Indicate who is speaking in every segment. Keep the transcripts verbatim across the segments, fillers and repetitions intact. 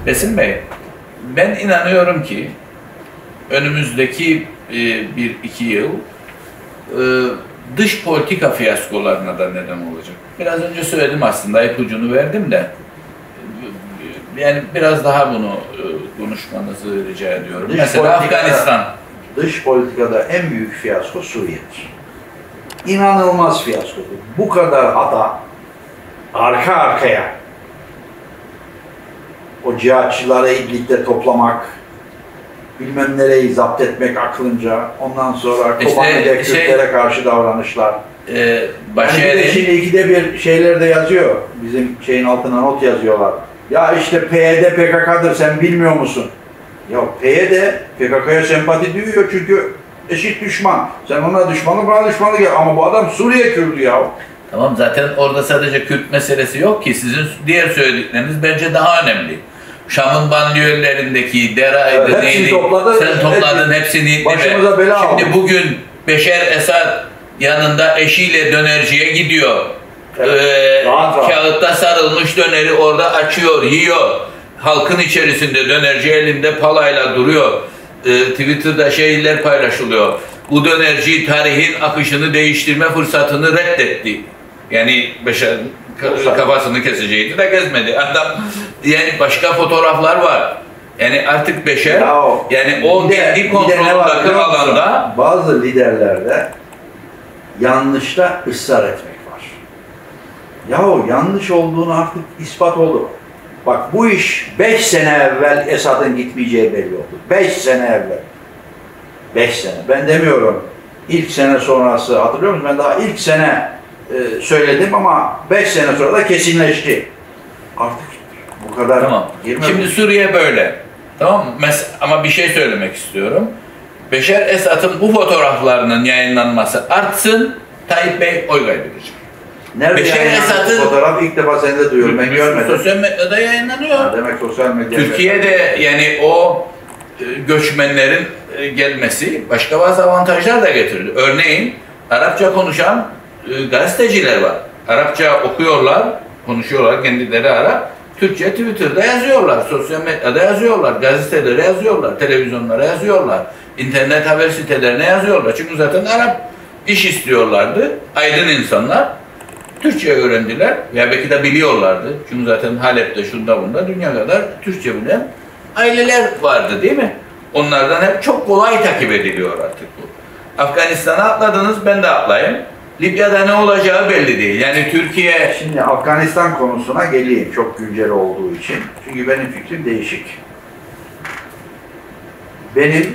Speaker 1: Besim Bey, ben inanıyorum ki önümüzdeki e, bir iki yıl e, dış politika fiyaskolarına da neden olacak. Biraz önce söyledim aslında, ipucunu verdim de yani biraz daha bunu e, konuşmanızı rica ediyorum. Dış Mesela Afganistan.
Speaker 2: Dış politikada en büyük fiyasko Suriye'dir. İnanılmaz fiyaskodur. Bu kadar hata arka arkaya o cihatçıları İdlib'de toplamak, bilmem nereyi zapt etmek aklınca, ondan sonra işte Kobani'de şey, Kürtlere karşı davranışlar. E, Başarı... Yani bir de şimdi ikide bir şeyler de yazıyor. Bizim şeyin altına not yazıyorlar. Ya işte P Y D P K K'dır sen bilmiyor musun? Ya P Y D P K K'ya sempati duyuyor çünkü eşit düşman. Sen ona düşmanlık, bana düşmanlık ya. Ama bu adam Suriye Kürdü ya.
Speaker 1: Tamam, zaten orada sadece Kürt meselesi yok ki. Sizin diğer söyledikleriniz bence daha önemli. Şam'ın banliyölerindeki Dera'ydı, evet, neydi? Topladı, sen topladın evet, hepsini.
Speaker 2: Başımıza bela
Speaker 1: Şimdi
Speaker 2: aldı.
Speaker 1: Bugün Beşer Esad yanında eşiyle dönerciye gidiyor.
Speaker 2: Evet,
Speaker 1: ee, kağıtta sarılmış döneri orada açıyor, yiyor. Halkın içerisinde dönerci elinde palayla duruyor. Ee, Twitter'da şeyler paylaşılıyor. Bu dönerci tarihin akışını değiştirme fırsatını reddetti. Yani Beşer kafasını keseceğiydi de gezmedi. Adam, yani başka fotoğraflar var. Yani artık Beşer, ya o, yani o kendi kontrolündeki alanda
Speaker 2: bazı liderlerde yanlışta ısrar etmek var. Yahu yanlış olduğunu artık ispat oldu. Bak bu iş beş sene evvel Esad'ın gitmeyeceği belli oldu. Beş sene evvel. Beş sene. Ben demiyorum ilk sene sonrası, hatırlıyor musun? Ben daha ilk sene e, söyledim ama beş sene sonra da kesinleşti. Artık bu kadar.
Speaker 1: Tamam. Şimdi Suriye böyle. Tamam mı? Ama bir şey söylemek istiyorum. Beşer Esad'ın bu fotoğraflarının yayınlanması artsın, Tayyip Bey oy kaybedecek.
Speaker 2: Nerede Beşer Esad'ın fotoğraf ilk defa sende duyuyorum. Ben görmedim.
Speaker 1: Sosyal medyada yayınlanıyor.
Speaker 2: Ha, demek sosyal medyada.
Speaker 1: Türkiye'de yani o göçmenlerin gelmesi başka bazı avantajlar da getirdi. Örneğin Arapça konuşan gazeteciler var. Arapça okuyorlar, konuşuyorlar, kendileri Arap. Türkçe Twitter'da yazıyorlar, sosyal medyada yazıyorlar, gazetelere yazıyorlar, televizyonlara yazıyorlar, internet haber sitelerine yazıyorlar. Çünkü zaten Arap iş istiyorlardı. Aydın insanlar Türkçe öğrendiler veya belki de biliyorlardı. Çünkü zaten Halep'te, şunda bunda dünya kadar Türkçe bilen aileler vardı değil mi? Onlardan hep çok kolay takip ediliyor artık bu. Afganistan'a atladınız, ben de atlayayım. Libya'da ne olacağı belli değil. Yani Türkiye...
Speaker 2: Şimdi Afganistan konusuna geleyim, çok güncel olduğu için. Çünkü benim fikrim değişik. Benim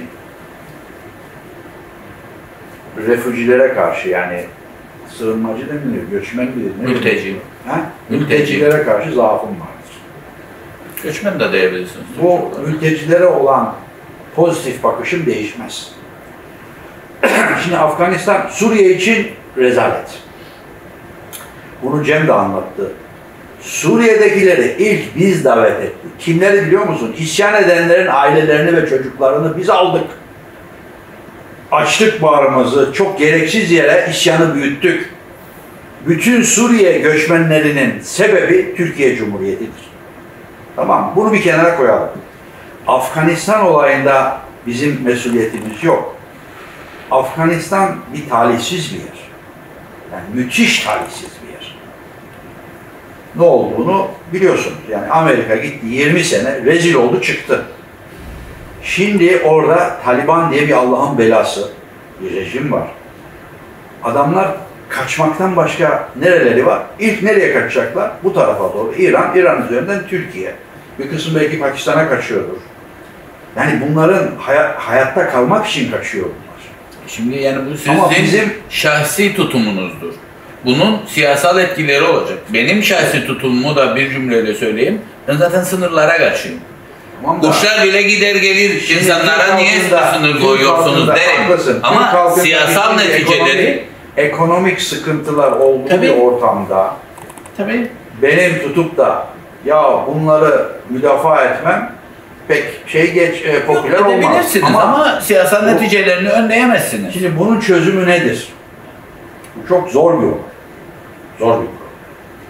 Speaker 2: refüjilere karşı, yani sığınmacı demiyor, göçmen bilir.
Speaker 1: Mülteci.
Speaker 2: Ha? Mültecilere karşı zaafım vardır.
Speaker 1: Göçmen de diyebilirsiniz.
Speaker 2: Bu mültecilere olan pozitif bakışım değişmez. Şimdi Afganistan, Suriye için rezalet. Bunu Cem de anlattı. Suriye'dekileri ilk biz davet ettik. Kimleri biliyor musun? İsyan edenlerin ailelerini ve çocuklarını biz aldık. Açtık bağrımızı, çok gereksiz yere isyanı büyüttük. Bütün Suriye göçmenlerinin sebebi Türkiye Cumhuriyeti'dir. Tamam, bunu bir kenara koyalım. Afganistan olayında bizim mesuliyetimiz yok. Afganistan bir talihsiz bir yer. Yani müthiş talihsiz bir yer. Ne olduğunu biliyorsunuz. Yani Amerika gitti yirmi sene, rezil oldu çıktı. Şimdi orada Taliban diye bir Allah'ın belası bir rejim var. Adamlar kaçmaktan başka nereleri var? İlk nereye kaçacaklar? Bu tarafa doğru. İran, İran üzerinden Türkiye. Bir kısım belki Pakistan'a kaçıyordur. Yani bunların hayat, hayatta kalmak için kaçıyor bunlar.
Speaker 1: Şimdi yani bu sizin bizim şahsi tutumunuzdur. Bunun siyasal etkileri olacak. Benim şahsi tutumumu da bir cümleyle söyleyeyim. Ben zaten sınırlara karşıyım. Tamam Kuşlar bile gider gelir, şimdi insanlara niye sınır koyuyorsunuz derim. Haklısın. Ama siyasal neticeleri...
Speaker 2: Ekonomik, ekonomik sıkıntılar olduğu tabii, bir ortamda
Speaker 1: tabii,
Speaker 2: benim tutup da ya bunları müdafaa etmem pek şey geç, e, popüler
Speaker 1: Yok,
Speaker 2: olmaz.
Speaker 1: Ama, ama siyasal bu, neticelerini önleyemezsiniz.
Speaker 2: Şimdi bunun çözümü nedir? Bu çok zor bir yol. Zor bir yol.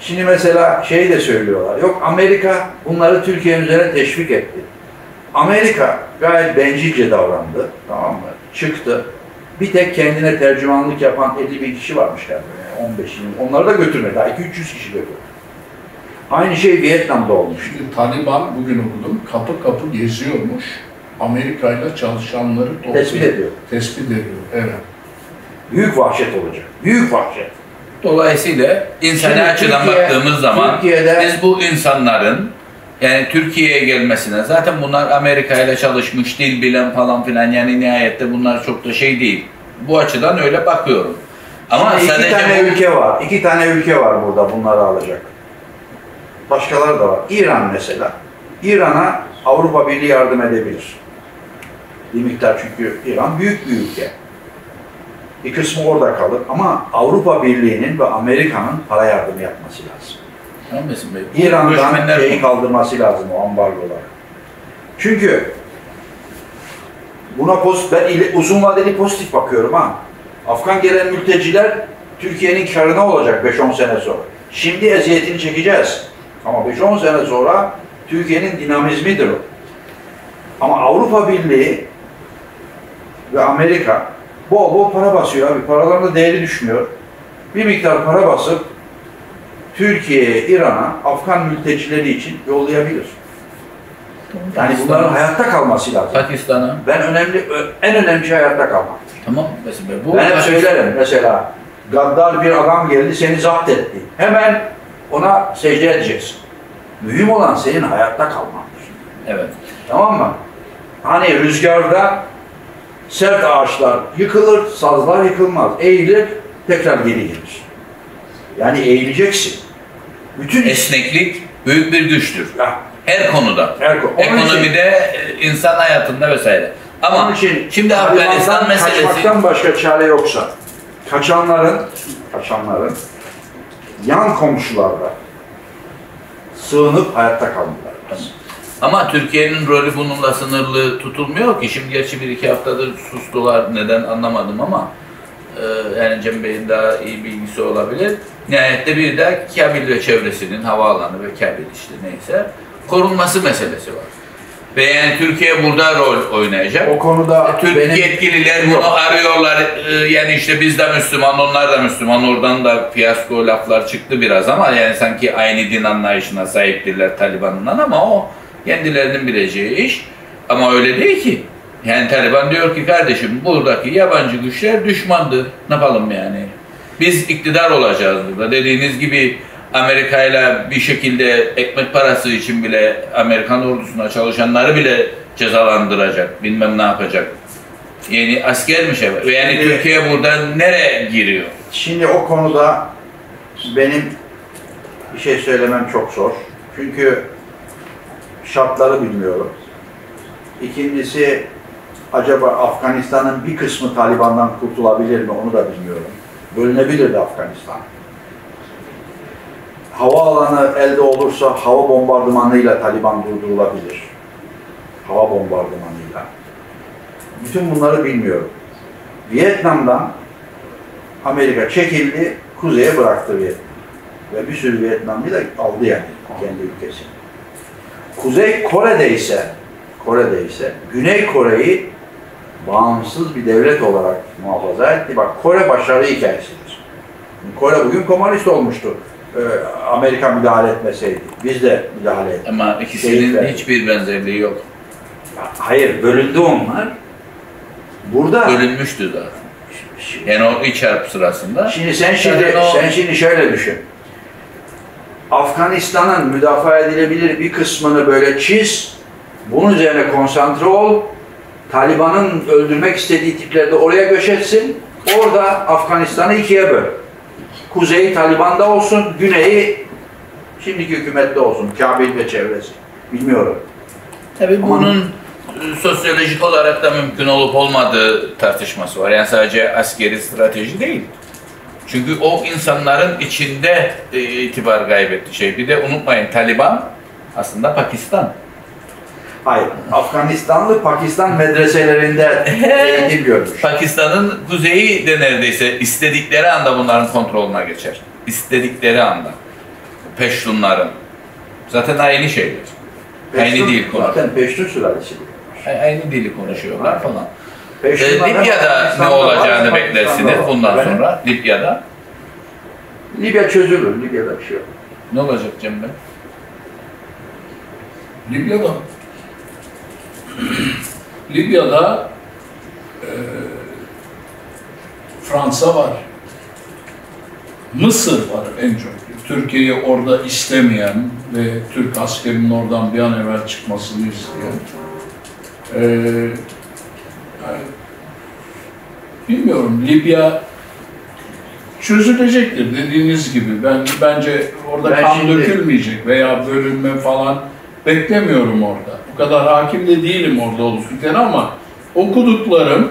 Speaker 2: Şimdi mesela şey de söylüyorlar. Yok Amerika bunları Türkiye üzerine teşvik etti. Amerika gayet bencilce davrandı. Tamam mı? Çıktı. Bir tek kendine tercümanlık yapan elli bin kişi varmış galiba. Yani on beş yirmi. Onları da götürmedi. Daha iki üç yüz kişi götürdü. Aynı şey Vietnam'da olmuş.
Speaker 3: Şimdi Taliban bugün okudum, kapı kapı geziyormuş. Amerika ile çalışanları topluyor.
Speaker 2: Tespit ediyor.
Speaker 3: Tespit ediyor, evet.
Speaker 2: Büyük vahşet olacak. Büyük vahşet.
Speaker 1: Dolayısıyla insani
Speaker 2: Şimdi
Speaker 1: açıdan
Speaker 2: Türkiye-
Speaker 1: baktığımız zaman
Speaker 2: Türkiye'de-
Speaker 1: biz bu insanların yani Türkiye'ye gelmesine zaten bunlar Amerika ile çalışmış, dil bilen falan filan yani nihayette bunlar çok da şey değil. Bu açıdan öyle bakıyorum. Ama
Speaker 2: Şimdi iki
Speaker 1: sadece
Speaker 2: tane
Speaker 1: bu-
Speaker 2: ülke var. İki tane ülke var burada bunları alacak. Başkaları da var. İran mesela. İran'a Avrupa Birliği yardım edebilir. Bir miktar çünkü İran büyük bir ülke. Bir kısmı orada kalır ama Avrupa Birliği'nin ve Amerika'nın para yardımı yapması lazım.
Speaker 1: Tamam mısın Bey? Bu
Speaker 2: İran'dan
Speaker 1: göçmenler-
Speaker 2: şeyi kaldırması lazım o ambargoları. Çünkü buna pozitif, ben ili- uzun vadeli pozitif bakıyorum ha. Afgan gelen mülteciler Türkiye'nin karına olacak beş on sene sonra. Şimdi eziyetini çekeceğiz. Ama beş on sene sonra Türkiye'nin dinamizmidir o. Ama Avrupa Birliği ve Amerika bol bol para basıyor abi. Paraların da değeri düşmüyor. Bir miktar para basıp Türkiye'ye, İran'a Afgan mültecileri için yollayabilir. Yani bunların hayatta kalması lazım.
Speaker 1: Pakistan'a.
Speaker 2: Ben önemli, ö- en önemli şey hayatta kalmak.
Speaker 1: Tamam mesela bu
Speaker 2: Ben hep söylerim mesela, gaddar bir adam geldi seni zapt etti. Hemen ona secde edeceksin. Mühim olan senin hayatta kalmandır.
Speaker 1: Evet.
Speaker 2: Tamam mı? Hani rüzgarda sert ağaçlar yıkılır, sazlar yıkılmaz. Eğilir, tekrar geri gelir. Yani eğileceksin. Bütün
Speaker 1: Esneklik büyük bir güçtür.
Speaker 2: Ya,
Speaker 1: Her konuda.
Speaker 2: her konu. Onun için-
Speaker 1: Ekonomide, e, insan hayatında vesaire. Ama
Speaker 2: Onun için
Speaker 1: şimdi Afganistan
Speaker 2: Taliban'dan
Speaker 1: meselesi
Speaker 2: kaçmaktan başka çare yoksa kaçanların kaçanların yan komşularda sığınıp hayatta kalmaları lazım.
Speaker 1: ama Türkiye'nin rolü bununla sınırlı tutulmuyor ki. Şimdi gerçi bir iki haftadır sustular. Neden anlamadım ama e, yani Cem Bey'in daha iyi bilgisi olabilir. Nihayette bir de Kabil ve çevresinin havaalanı ve Kabil işte neyse korunması meselesi var. Ve yani Türkiye burada rol oynayacak.
Speaker 2: O konuda
Speaker 1: Türk
Speaker 2: benim
Speaker 1: yetkililer bunu
Speaker 2: Yok.
Speaker 1: arıyorlar. Ee, Yani işte biz de Müslüman, onlar da Müslüman. Oradan da fiyasko laflar çıktı biraz ama yani sanki aynı din anlayışına sahiptirler Taliban'dan ama o kendilerinin bileceği iş. Ama öyle değil ki. Yani Taliban diyor ki kardeşim buradaki yabancı güçler düşmandır. Ne yapalım yani? Biz iktidar olacağız burada. Dediğiniz gibi Amerika ile bir şekilde ekmek parası için bile Amerikan ordusuna çalışanları bile cezalandıracak. Bilmem ne yapacak. Yani askermiş evet. Ve yani
Speaker 2: Şimdi-
Speaker 1: Türkiye burada nereye giriyor?
Speaker 2: Şimdi o konuda benim bir şey söylemem çok zor. Çünkü şartları bilmiyorum. İkincisi acaba Afganistan'ın bir kısmı Taliban'dan kurtulabilir mi onu da bilmiyorum. Bölünebilir de Afganistan. Havaalanı elde olursa hava bombardımanıyla Taliban durdurulabilir. Hava bombardımanıyla. Bütün bunları bilmiyorum. Vietnam'dan Amerika çekildi, kuzeye bıraktı Vietnam. Ve bir sürü Vietnamlı da aldı yani kendi ülkesini. Kuzey Kore'de ise, Kore'de ise Güney Kore'yi bağımsız bir devlet olarak muhafaza etti. Bak Kore başarı hikayesidir. Kore bugün komünist olmuştu. Ee, Amerika müdahale etmeseydi. Biz de müdahale ettik.
Speaker 1: Ama ikisinin
Speaker 2: Keyifle.
Speaker 1: hiçbir benzerliği yok.
Speaker 2: Hayır, bölündü onlar. Burada
Speaker 1: Bölünmüştü zaten.
Speaker 2: Şimdi,
Speaker 1: Yani o iç harp sırasında.
Speaker 2: şimdi sen şimdi
Speaker 1: Yani o-
Speaker 2: sen şimdi şöyle düşün. Afganistan'ın müdafaa edilebilir bir kısmını böyle çiz. Bunun üzerine konsantre ol. Taliban'ın öldürmek istediği tiplerde oraya göç etsin. Orada Afganistan'ı ikiye böl. Kuzeyi Taliban'da olsun, güneyi şimdiki hükümette olsun. Kabil ve çevresi. Bilmiyorum.
Speaker 1: Tabii
Speaker 2: Ama-
Speaker 1: bunun e, sosyolojik olarak da mümkün olup olmadığı tartışması var. Yani sadece askeri strateji değil. Çünkü o insanların içinde e, itibar kaybetti şey. Bir de unutmayın Taliban aslında Pakistan.
Speaker 2: Hayır. Afganistanlı Pakistan medreselerinde eğitim görmüş.
Speaker 1: Pakistan'ın kuzeyi de neredeyse istedikleri anda bunların kontrolüne geçer. İstedikleri anda. Peştunların. Zaten aynı şeyler. Aynı dil konuşuyorlar.
Speaker 2: Zaten Peştun sülalesi.
Speaker 1: Aynı dili konuşuyorlar falan. Ee,
Speaker 2: Peştunlar
Speaker 1: Libya'da ne
Speaker 2: Pakistan'da
Speaker 1: olacağını
Speaker 2: var,
Speaker 1: beklersiniz
Speaker 2: Pakistan'da var.
Speaker 1: bundan
Speaker 2: Efendim?
Speaker 1: sonra Libya'da.
Speaker 2: Libya çözülür. Libya'da bir şey yok.
Speaker 1: Ne olacak Cem Bey?
Speaker 3: Libya'da Libya'da e, Fransa var. Mısır var en çok. Türkiye'yi orada istemeyen ve Türk askerinin oradan bir an evvel çıkmasını isteyen. E, yani, bilmiyorum, Libya çözülecektir dediğiniz gibi. Ben bence orada
Speaker 2: Ben
Speaker 3: kan
Speaker 2: şimdi-
Speaker 3: dökülmeyecek veya bölünme falan beklemiyorum orada. Bu kadar hakim de değilim orada olup bitene ama okuduklarım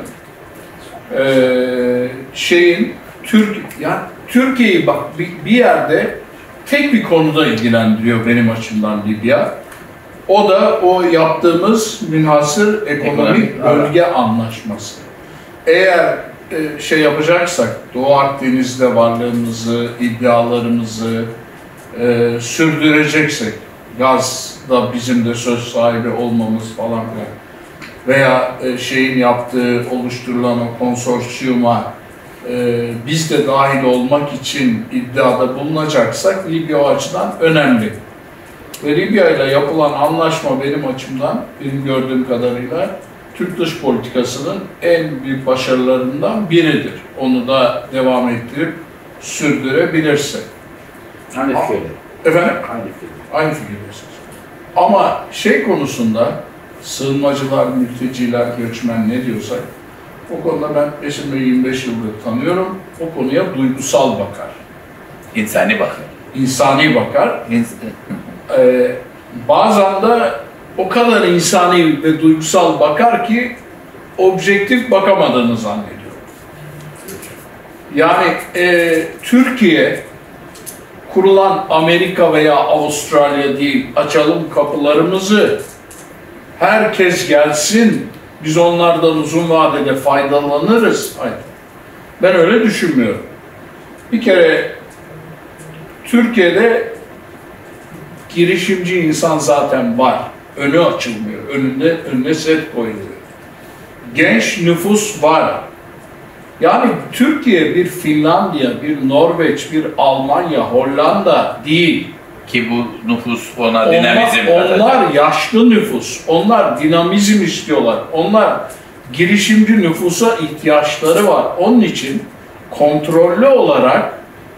Speaker 3: eee şeyin Türk yani Türkiye'yi bak bir, bir yerde tek bir konuda ilgilendiriyor benim açımdan Libya. O da o yaptığımız münhasır ekonomik
Speaker 1: Ekonomik,
Speaker 3: bölge anlaşması. Eğer e, şey yapacaksak, Doğu Akdeniz'de varlığımızı, iddialarımızı e, sürdüreceksek, gazda bizim de söz sahibi olmamız falan filan veya e, şeyin yaptığı, oluşturulan o konsorsiyuma e, biz de dahil olmak için iddiada bulunacaksak Libya o açıdan önemli. Ve Libya ile yapılan anlaşma benim açımdan, benim gördüğüm kadarıyla Türk dış politikasının en büyük başarılarından biridir. Onu da devam ettirip sürdürebilirse.
Speaker 2: Aynı fikirde.
Speaker 3: Efendim?
Speaker 2: Aynı fikirde.
Speaker 3: Aynı fikirdesiniz. Ama şey konusunda sığınmacılar, mülteciler, göçmen ne diyorsak o konuda ben eşimle yirmi beş yıldır tanıyorum. O konuya duygusal bakar.
Speaker 1: İnsani bakın.
Speaker 3: İnsani bakar.
Speaker 1: İns
Speaker 3: Ee, bazen de o kadar insani ve duygusal bakar ki objektif bakamadığını zannediyorum. Yani e, Türkiye kurulan Amerika veya Avustralya değil, açalım kapılarımızı, herkes gelsin, biz onlardan uzun vadede faydalanırız. Hayır. Ben öyle düşünmüyorum. Bir kere Türkiye'de girişimci insan zaten var. Önü açılmıyor. Önünde, önüne set koyuluyor. Genç nüfus var. Yani Türkiye bir Finlandiya, bir Norveç, bir Almanya, Hollanda değil.
Speaker 1: ki bu nüfus ona
Speaker 3: Onlar,
Speaker 1: dinamizm katacak.
Speaker 3: onlar yaşlı nüfus. Onlar dinamizm istiyorlar. Onlar girişimci nüfusa ihtiyaçları var. Onun için kontrollü olarak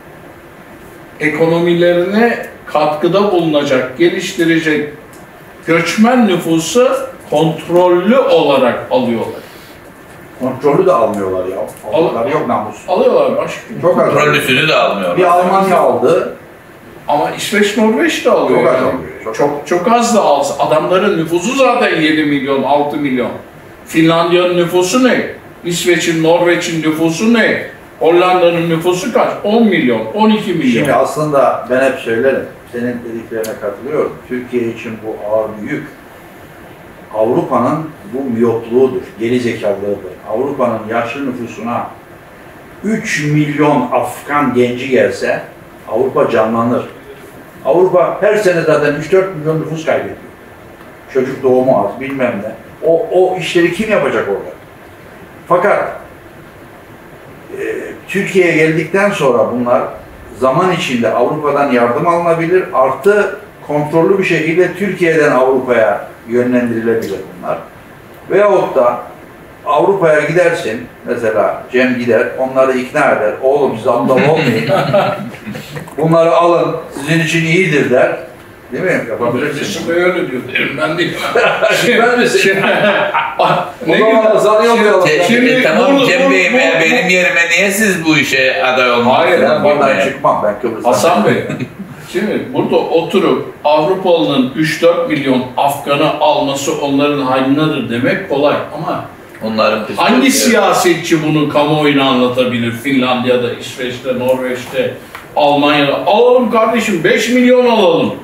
Speaker 3: ekonomilerine katkıda bulunacak, geliştirecek göçmen nüfusu kontrollü olarak alıyorlar.
Speaker 2: Kontrolü de almıyorlar ya. Alıyorlar yok namus.
Speaker 3: Alıyorlar başka.
Speaker 2: Çok az.
Speaker 1: Kontrollüsünü de almıyorlar.
Speaker 2: Bir Almanya aldı.
Speaker 3: Ama İsveç, Norveç de alıyor.
Speaker 2: Çok az
Speaker 3: yani.
Speaker 2: alıyor, çok
Speaker 3: Çok, çok az da alsa. Adamların nüfusu zaten yedi milyon, altı milyon. Finlandiya'nın nüfusu ne? İsveç'in, Norveç'in nüfusu ne? Hollanda'nın nüfusu kaç? on milyon, on iki milyon.
Speaker 2: Şimdi aslında ben hep söylerim. Senin dediklerine katılıyorum. Türkiye için bu ağır bir yük. Avrupa'nın bu miyopluğudur, geri zekalılığıdır. Avrupa'nın yaşlı nüfusuna üç milyon Afgan genci gelse Avrupa canlanır. Avrupa her sene zaten üç dört milyon nüfus kaybediyor. Çocuk doğumu az, bilmem ne. O, o işleri kim yapacak orada? Fakat e, Türkiye'ye geldikten sonra bunlar zaman içinde Avrupa'dan yardım alınabilir, artı kontrollü bir şekilde Türkiye'den Avrupa'ya yönlendirilebilir bunlar. Veyahut da Avrupa'ya gidersin, mesela Cem gider, onları ikna eder. Oğlum siz aptal olmayın. Bunları alın, sizin için iyidir der. Değil mi? Yapabilirsin.
Speaker 3: Birisi de öyle diyor. Derim ben değilim.
Speaker 2: Ben misin?
Speaker 3: Şey-
Speaker 2: O zaman zanıyor
Speaker 1: Ce-
Speaker 3: Şimdi
Speaker 1: e, tamam
Speaker 3: bunu-
Speaker 1: Cem
Speaker 3: bunu-
Speaker 1: Bey,
Speaker 3: bunu-
Speaker 1: e, benim yerime niye siz bu işe aday olmuyorsunuz?
Speaker 3: Hayır,
Speaker 2: Ben buradan
Speaker 1: Bilmiyorum.
Speaker 2: çıkmam, ben Kıbrıs'tan.
Speaker 3: Hasan Bey, şimdi burada oturup Avrupalı'nın üç dört milyon Afgan'ı alması onların hayrınadır demek kolay ama
Speaker 1: Onların
Speaker 3: hangi siyasetçi bunu kamuoyuna anlatabilir? Finlandiya'da, İsveç'te, Norveç'te, Almanya'da. Alalım kardeşim, beş milyon alalım.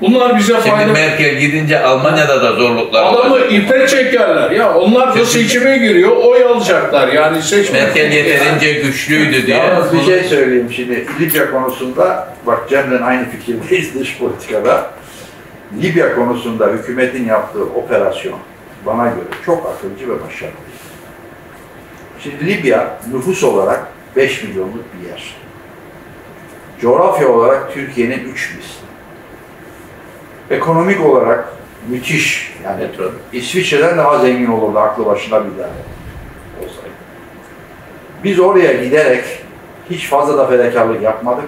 Speaker 3: Bunlar bize
Speaker 1: Şimdi
Speaker 3: fayda...
Speaker 1: Merkel gidince Almanya'da da zorluklar
Speaker 3: Adamı
Speaker 1: olacak.
Speaker 3: ipe çekerler ya. Onlar da
Speaker 1: Şimdi-
Speaker 3: seçime giriyor, oy alacaklar. Yani seçme...
Speaker 1: Merkel yeterince güçlüydü diye.
Speaker 2: Yalnız bir şey söyleyeyim şimdi. Libya konusunda, bak Cem'le aynı fikirdeyiz dış politikada. Libya konusunda hükümetin yaptığı operasyon bana göre çok akılcı ve başarılı. Şimdi Libya nüfus olarak beş milyonluk bir yer. Coğrafya olarak Türkiye'nin üç misli. Ekonomik olarak müthiş. Yani
Speaker 1: Petrol.
Speaker 2: İsviçre'den daha zengin olurdu aklı başına bir tane olsaydı. Biz oraya giderek hiç fazla da fedakarlık yapmadık.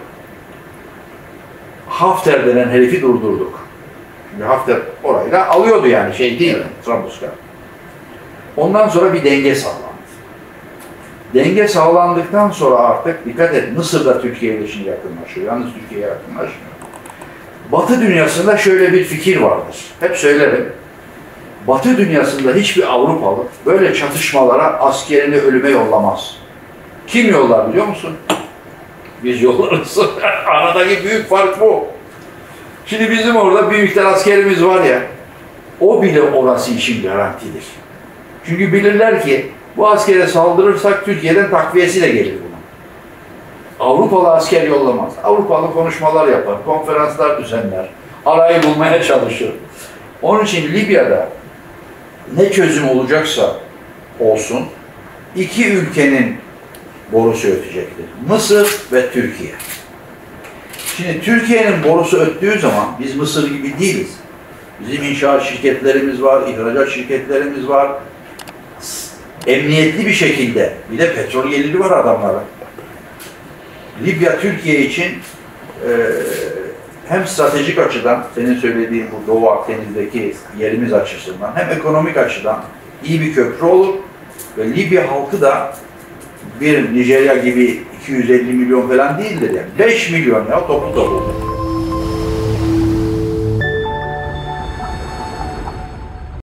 Speaker 2: Hafter denen herifi durdurduk. Çünkü Hafter orayla alıyordu yani şey değil mi? Trablusgarp. Ondan sonra bir denge sağlandı. Denge sağlandıktan sonra artık dikkat et Mısır da Türkiye ile şimdi yakınlaşıyor. Yalnız Türkiye'ye yakınlaşmıyor. Batı dünyasında şöyle bir fikir vardır. Hep söylerim. Batı dünyasında hiçbir Avrupalı böyle çatışmalara askerini ölüme yollamaz. Kim yollar biliyor musun? Biz yollarız. Aradaki büyük fark bu. Şimdi bizim orada bir miktar askerimiz var ya, o bile orası için garantidir. Çünkü bilirler ki bu askere saldırırsak Türkiye'den takviyesi de gelir buna. Avrupalı asker yollamaz. Avrupalı konuşmalar yapar, konferanslar düzenler, arayı bulmaya çalışır. Onun için Libya'da ne çözüm olacaksa olsun, iki ülkenin borusu ötecektir. Mısır ve Türkiye. Şimdi Türkiye'nin borusu öttüğü zaman biz Mısır gibi değiliz. Bizim inşaat şirketlerimiz var, ihracat şirketlerimiz var. Emniyetli bir şekilde, bir de petrol geliri var adamlara. Libya Türkiye için e, hem stratejik açıdan, senin söylediğin bu Doğu Akdeniz'deki yerimiz açısından, hem ekonomik açıdan iyi bir köprü olur ve Libya halkı da bir Nijerya gibi iki yüz elli milyon falan değildir yani. beş milyon ya topu topu.